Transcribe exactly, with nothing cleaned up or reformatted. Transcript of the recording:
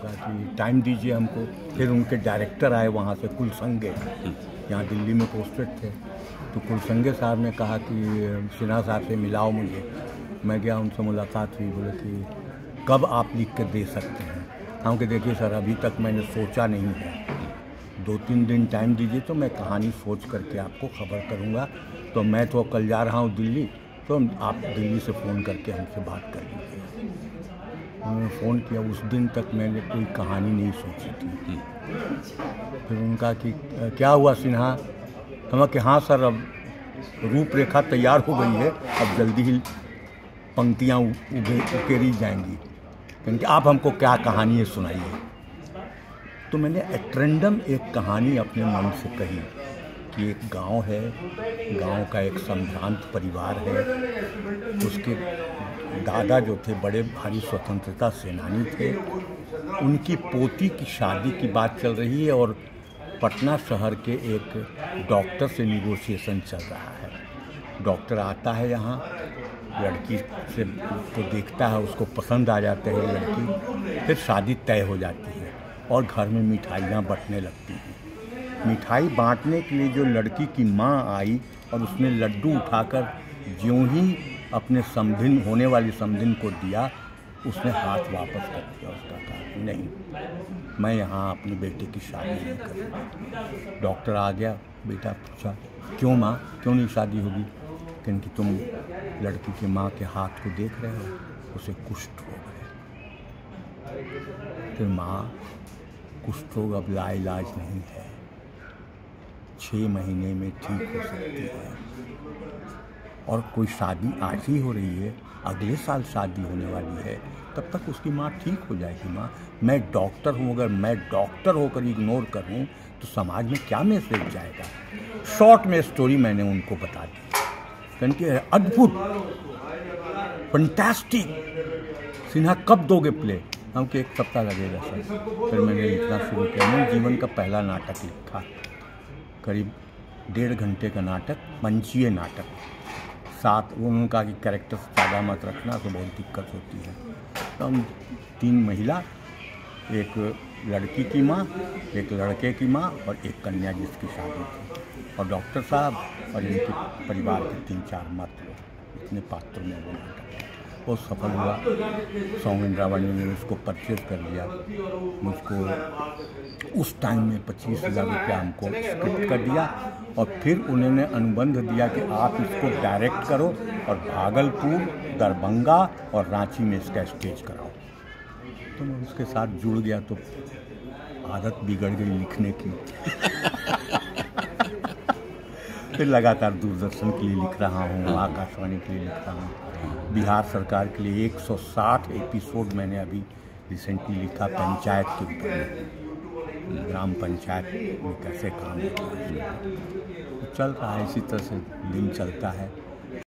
कहा कि टाइम दीजिए हमको। फिर उनके डायरेक्टर आए वहाँ से, कुलसंगे, यहाँ दिल्ली में पोस्टेड थे। तो कुलसंगे साहब ने कहा कि सिन्हा साहब से मिलाओ मुझे। मैं गया, उनसे मुलाकात हुई। बोले कि कब आप लिख के दे सकते हैं? हम कि देखिए सर, अभी तक मैंने सोचा नहीं है, दो तीन दिन टाइम दीजिए तो मैं कहानी सोच करके आपको खबर करूँगा। तो मैं तो कल जा रहा हूँ दिल्ली, तो आप दिल्ली से फ़ोन करके हमसे बात कर लीजिए। उन्होंने फ़ोन किया। उस दिन तक मैंने कोई कहानी नहीं सोची थी। फिर उनका कि क्या हुआ सिन्हा? हम कि हाँ सर, अब रूपरेखा तैयार हो गई है, अब जल्दी ही पंक्तियाँ उकेरी जाएंगी, क्योंकि आप हमको क्या कहानी सुनाइए। तो मैंने एट्रेंडम एक कहानी अपने मन से कही कि एक गांव है, गांव का एक संभ्रांत परिवार है। उसके दादा जो थे बड़े भारी स्वतंत्रता सेनानी थे। उनकी पोती की शादी की बात चल रही है और पटना शहर के एक डॉक्टर से निगोशिएशन चल रहा है। डॉक्टर आता है यहाँ, लड़की से तो देखता है, उसको पसंद आ जाता है लड़की। फिर शादी तय हो जाती है और घर में मिठाइयाँ बंटने लगती हैं। मिठाई बांटने के लिए जो लड़की की माँ आई और उसने लड्डू उठाकर ज्यों ही अपने समधिन, होने वाली समधिन को दिया, उसने हाथ वापस कर दिया। उसका कहा नहीं, मैं यहाँ अपनी बेटे की शादी नहीं करूँगा। डॉक्टर आ गया, बेटा पूछा क्यों माँ, क्यों नहीं शादी होगी? क्योंकि तुम लड़की की माँ के हाथ को देख रहे हो, उसे कुष्ठ हो गए। फिर माँ, कुष्ठ रोग अब लाइलाज नहीं है, छः महीने में ठीक हो सकती है। और कोई शादी आज ही हो रही है, अगले साल शादी होने वाली है, तब तक उसकी माँ ठीक हो जाएगी। माँ, मैं डॉक्टर हूँ, अगर मैं डॉक्टर होकर इग्नोर करूँ तो समाज में क्या मैसेज जाएगा? शॉर्ट में स्टोरी मैंने उनको बता दी, क्योंकि अद्भुत, फंटास्टिक। सिन्हा कब दोगे प्ले? हमको एक सप्ताह लगेगा सर। फिर मैंने लिखना शुरू किया। मैंने जीवन का पहला नाटक लिखा, करीब डेढ़ घंटे का नाटक, मंचीय नाटक। साथ उन्होंने कहा कि कैरेक्टर ज़्यादा मत रखना, तो बहुत दिक्कत होती है। तो हम तीन महिला, एक लड़की की माँ, एक लड़के की माँ और एक कन्या जिसकी शादी थी, और डॉक्टर साहब और इनके परिवार के तीन चार मत लोग, इतने पात्रों में वो नाटक बहुत सफल हुआ। सौमिन रावणी ने उसको परचेज कर लिया। मुझको उस टाइम में पच्चीस हज़ार रुपया हमको स्क्रिप्ट कर दिया, और फिर उन्होंने अनुबंध दिया कि आप इसको डायरेक्ट करो और भागलपुर, दरभंगा और रांची में इसका स्टेज कराओ। तो मैं उसके साथ जुड़ गया, तो आदत बिगड़ गई लिखने की। फिर लगातार दूरदर्शन के लिए लिख रहा हूँ, आकाशवाणी के लिए लिख रहा हूँ, बिहार सरकार के लिए एक सौ साठ एपिसोड मैंने अभी रिसेंटली लिखा, पंचायत के ऊपर में, ग्राम पंचायत में कैसे काम होता है। चल रहा है, इसी तरह से दिन चलता है।